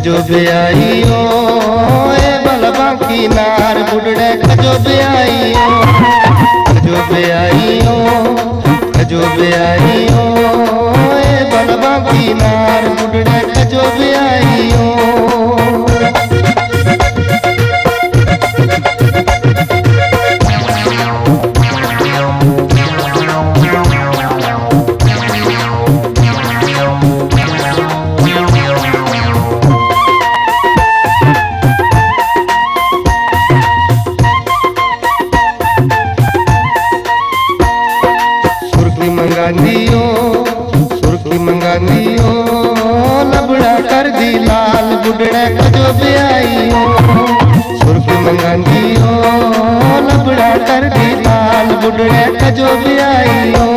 खजो ब्याइयो ए बलबा की नार बुढ़ड़े खजो ब्याइयो खजो ब्याइयो खजो ब्याइयो ए बलबा की नार बुढ़ड़े खजो ब्याइयो। सुर्खी मंगा दियो लबड़ा कर दी लाल बुढ़ड़े खजो ब्याइयो सुर्खी मंगा दियो लबड़ा कर दी लाल बुढ़ड़े खजो ब्याइयो।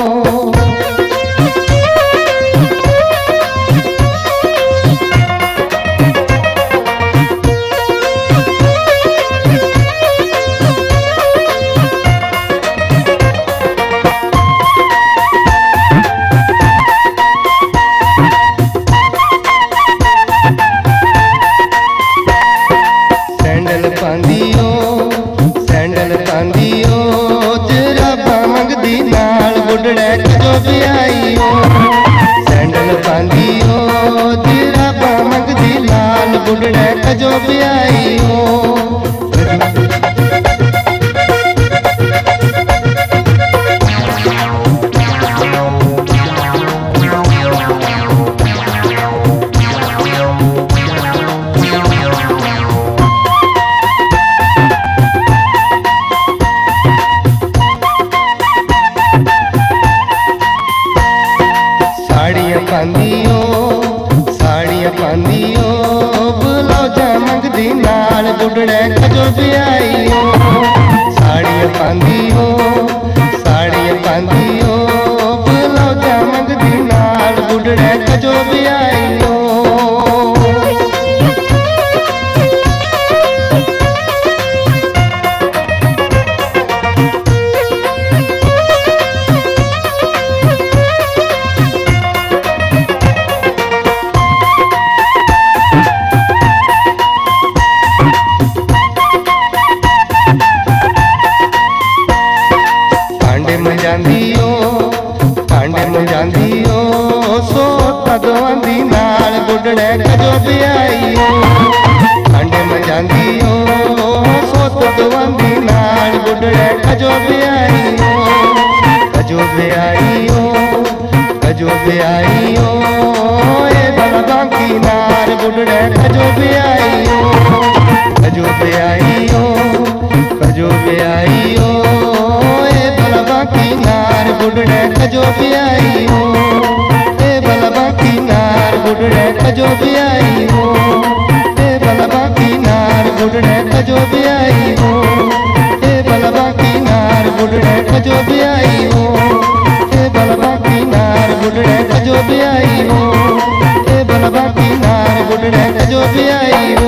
सैंडल पांदियो जराबा मंगदी नाल बुढ़ड़े खजो ब्याइयो सैंडल पांदियो जराबा मंगदी लाल बुढ़ड़े खजो ब्याइयो। साड़ियां पांदियो ब्लाउजा मंगदी नाल बुढ़ड़े खजो ब्याइयो साड़ियां पांदियो ब्लाउजा मंगदी नाल बुढ़ड़े खजो ब्याइयो। पांडे मंजांदियो सोता दवांदी नाल बुढ़ड़े खजो ब्याइयो पांडे मंजांदियो सोता दवांदी नाल बुढ़ड़े खजो ब्याइयो खजो ब्याइयो खजो ब्याइयो ए बलबा की नार बुढ़ड़े खजो ब्याइयो खजो ब्याइयो खजो ब्याइयो ए बलबा की नार बुढ़ड़े खजो ब्याइयो ए बलबा की नार बुढ़ड़े खजो ब्याइयो ए बलबा की नार बुढ़ड़े खजो ब्याइयो ए बलबा की नार बुढ़ड़े खजो ब्याइयो ए बलबा की नार बुढ़ड़े खजो ब्याइयो ए बलबा की नार बुढ़ड़े खजो ब्याइयो।